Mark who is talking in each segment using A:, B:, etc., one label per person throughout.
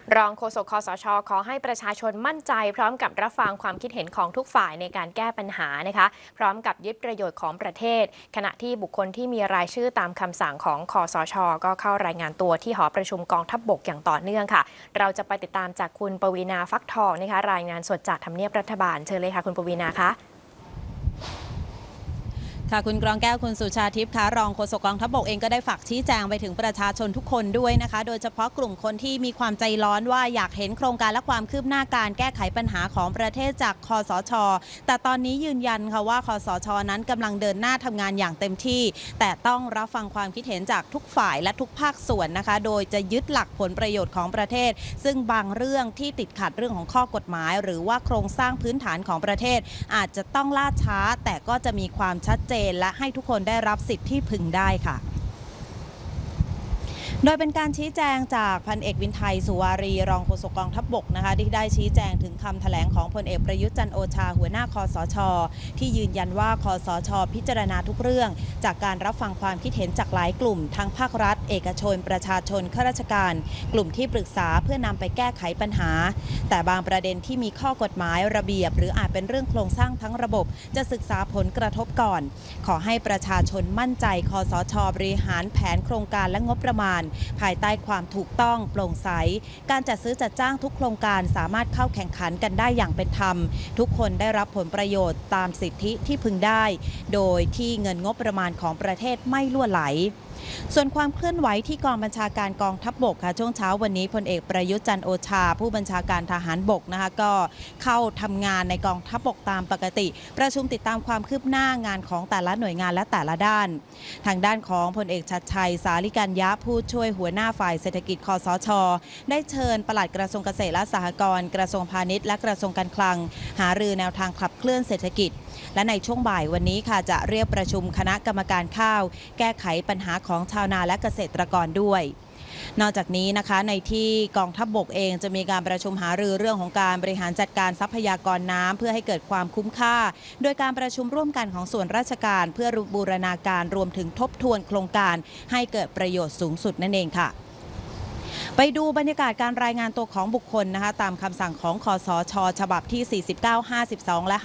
A: รองโฆษก คสช.ขอให้ประชาชนมั่นใจพร้อมกับรับฟังความคิดเห็นของทุกฝ่ายในการแก้ปัญหานะคะพร้อมกับยึดประโยชน์ของประเทศขณะที่บุคคลที่มีรายชื่อตามคำสั่งของคสช.ก็เข้ารายงานตัวที่หอประชุมกองทัพบกอย่างต่อเนื่องค่ะเราจะไปติดตามจากคุณปวีณา ฟักทองนะคะรายงานสดจากทำเนียบรัฐบาลเชิญเลยค่ะคุณปวีณาคะ
B: ค่ะคุณกรองแก้วคุณสุชาทิพย์คะรองโฆษกกองทัพบกเองก็ได้ฝากชี้แจงไปถึงประชาชนทุกคนด้วยนะคะโดยเฉพาะกลุ่มคนที่มีความใจร้อนว่าอยากเห็นโครงการและความคืบหน้าการแก้ไขปัญหาของประเทศจากคสช.แต่ตอนนี้ยืนยันค่ะว่าคสช.นั้นกำลังเดินหน้าทำงานอย่างเต็มที่แต่ต้องรับฟังความคิดเห็นจากทุกฝ่ายและทุกภาคส่วนนะคะโดยจะยึดหลักผลประโยชน์ของประเทศซึ่งบางเรื่องที่ติดขัดเรื่องของข้อกฎหมายหรือว่าโครงสร้างพื้นฐานของประเทศอาจจะต้องล่าช้าแต่ก็จะมีความชัดเจนและให้ทุกคนได้รับสิทธิ์ที่พึงได้ค่ะโดยเป็นการชี้แจงจากพันเอกวินไทยสุวารีรองโฆษกกองทัพบกนะคะที่ได้ชี้แจงถึงคำแถลงของพลเอกประยุทธ์จันทร์โอชาหัวหน้าคสช.ที่ยืนยันว่าคสช.พิจารณาทุกเรื่องจากการรับฟังความคิดเห็นจากหลายกลุ่มทั้งภาครัฐเอกชนประชาชนข้าราชการกลุ่มที่ปรึกษาเพื่อนำไปแก้ไขปัญหาแต่บางประเด็นที่มีข้อกฎหมายระเบียบหรืออาจเป็นเรื่องโครงสร้างทั้งระบบจะศึกษาผลกระทบก่อนขอให้ประชาชนมั่นใจคสช.บริหารแผนโครงการและงบประมาณภายใต้ความถูกต้องโปร่งใสการจัดซื้อจัดจ้างทุกโครงการสามารถเข้าแข่งขันกันได้อย่างเป็นธรรมทุกคนได้รับผลประโยชน์ตามสิทธิที่พึงได้โดยที่เงินงบประมาณของประเทศไม่ล่วไหลส่วนความเคลื่อนไหวที่กองบัญชาการกองทัพบกค่ะช่วงเช้าวันนี้พลเอกประยุทธ์จันทร์โอชาผู้บัญชาการทหารบกนะคะก็เข้าทำงานในกองทัพบกตามปกติประชุมติดตามความคืบหน้างานของแต่ละหน่วยงานและแต่ละด้านทางด้านของพลเอกชัดชัยสาลิกัญญะผู้ช่วยหัวหน้าฝ่ายเศรษฐกิจคสช.ได้เชิญปลัดกระทรวงเกษตรและสหกรณ์กระทรวงพาณิชย์และกระทรวงการคลังหารือแนวทางขับเคลื่อนเศรษฐกิจและในช่วงบ่ายวันนี้ค่ะจะเรียกประชุมคณะกรรมการข้าวแก้ไขปัญหาของชาวนาและเกษตรกรด้วยนอกจากนี้นะคะในที่กองทัพบกเองจะมีการประชุมหารือเรื่องของการบริหารจัดการทรัพยากรน้ำเพื่อให้เกิดความคุ้มค่าโดยการประชุมร่วมกันของส่วนราชการเพื่อบูรณาการรวมถึงทบทวนโครงการให้เกิดประโยชน์สูงสุดนั่นเองค่ะไปดูบรรยากาศการรายงานตัวของบุคคลนะคะตามคำสั่งของคสช.ฉบับที่ 49 52 และ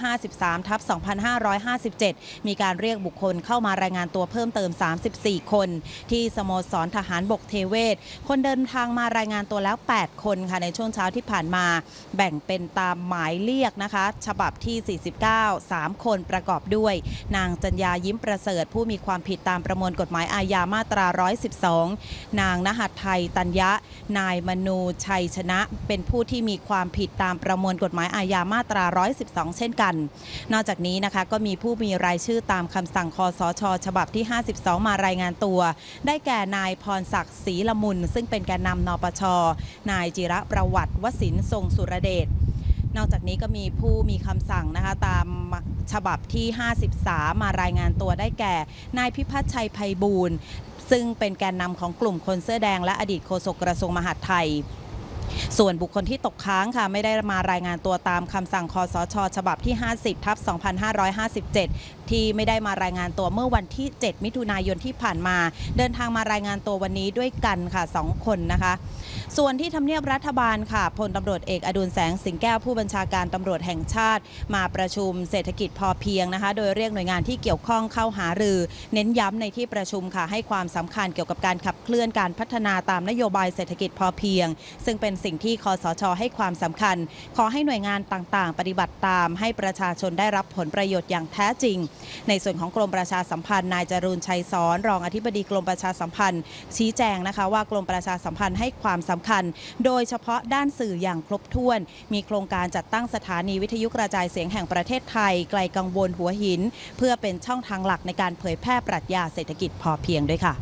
B: 53/2557 มีการเรียกบุคคลเข้ามารายงานตัวเพิ่มเติม 34 คนที่สโมสรทหารบกเทเวศคนเดินทางมารายงานตัวแล้ว 8 คนค่ะในช่วงเช้าที่ผ่านมาแบ่งเป็นตามหมายเรียกนะคะฉบับที่ 49 3 คนประกอบด้วยนางจัญญายิ้มประเสริฐผู้มีความผิดตามประมวลกฎหมายอาญามาตรา 112 นางณหัสไทยตัญญะนายมนูชัยชนะเป็นผู้ที่มีความผิดตามประมวลกฎหมายอาญามาตรา 112 เช่นกันนอกจากนี้นะคะก็มีผู้มีรายชื่อตามคำสั่งคสช.ฉบับที่ 52 มารายงานตัวได้แก่นายพรศักดิ์ศรีละมุนซึ่งเป็นแกนนำนปช.นายจิระประวัติวสินทร์ทรงสุรเดชนอกจากนี้ก็มีผู้มีคำสั่งนะคะตามฉบับที่ 53 มารายงานตัวได้แก่นายพิพัฒน์ชัยไพบูลย์ซึ่งเป็นแกนนำของกลุ่มคนเสื้อแดงและอดีตโฆษกกระทรวงมหาดไทยส่วนบุคคลที่ตกค้างค่ะไม่ได้มารายงานตัวตามคำสั่งคสช.ฉบับที่ 50/2557 ที่ไม่ได้มารายงานตัวเมื่อวันที่ 7 มิถุนายนที่ผ่านมาเดินทางมารายงานตัววันนี้ด้วยกันค่ะ 2 คนนะคะส่วนที่ทำเนียบรัฐบาลค่ะพลตำรวจเอกอดุลแสงสิงแก้วผู้บัญชาการตำรวจแห่งชาติมาประชุมเศรษฐกิจพอเพียงนะคะโดยเรียกหน่วยงานที่เกี่ยวข้องเข้าหารือเน้นย้ำในที่ประชุมค่ะให้ความสำคัญเกี่ยวกับการขับเคลื่อนการพัฒนาตามนโยบายเศรษฐกิจพอเพียงซึ่งเป็นสิ่งที่คสช.ให้ความสำคัญขอให้หน่วยงานต่างๆปฏิบัติตามให้ประชาชนได้รับผลประโยชน์อย่างแท้จริงในส่วนของกรมประชาสัมพันธ์นายจรูญชัยสอนรองอธิบดีกรมประชาสัมพันธ์ชี้แจงนะคะว่ากรมประชาสัมพันธ์ให้ความสำคัญโดยเฉพาะด้านสื่ออย่างครบถ้วนมีโครงการจัดตั้งสถานีวิทยุกระจายเสียงแห่งประเทศไทยไกลกังวลหัวหินเพื่อเป็นช่องทางหลักในการเผยแพร่ปรัชญาเศรษฐกิจพอเพียงด้วยค่ะ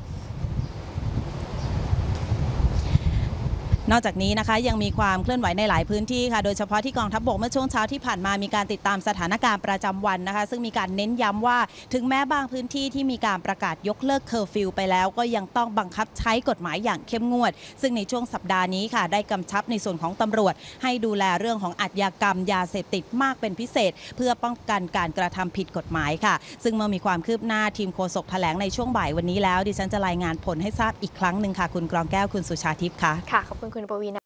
B: นอกจากนี้นะคะยังมีความเคลื่อนไหวในหลายพื้นที่ค่ะโดยเฉพาะที่กองทัพบกเมื่อช่วงเช้าที่ผ่านมามีการติดตามสถานการณ์ประจำวันนะคะซึ่งมีการเน้นย้ำว่าถึงแม้บางพื้นที่ที่มีการประกาศยกเลิกเคอร์ฟิวไปแล้วก็ยังต้องบังคับใช้กฎหมายอย่างเข้มงวดซึ่งในช่วงสัปดาห์นี้ค่ะได้กำชับในส่วนของตำรวจให้ดูแลเรื่องของอาชญากรรมยาเสพติดมากเป็นพิเศษเพื่อป้องกันการกระทำผิดกฎหมายค่ะซึ่งเมื่อมีความคืบหน้าทีมโฆษกแถลงในช่วงบ่ายวันนี้แล้วดิฉันจะรายงานผลให้ทราบอีกครั้งหนึ่งค่ะคุณกรองแก้วคุณสุชาทิพย์ค่ะ
A: ขอบคุณคุณปวีณา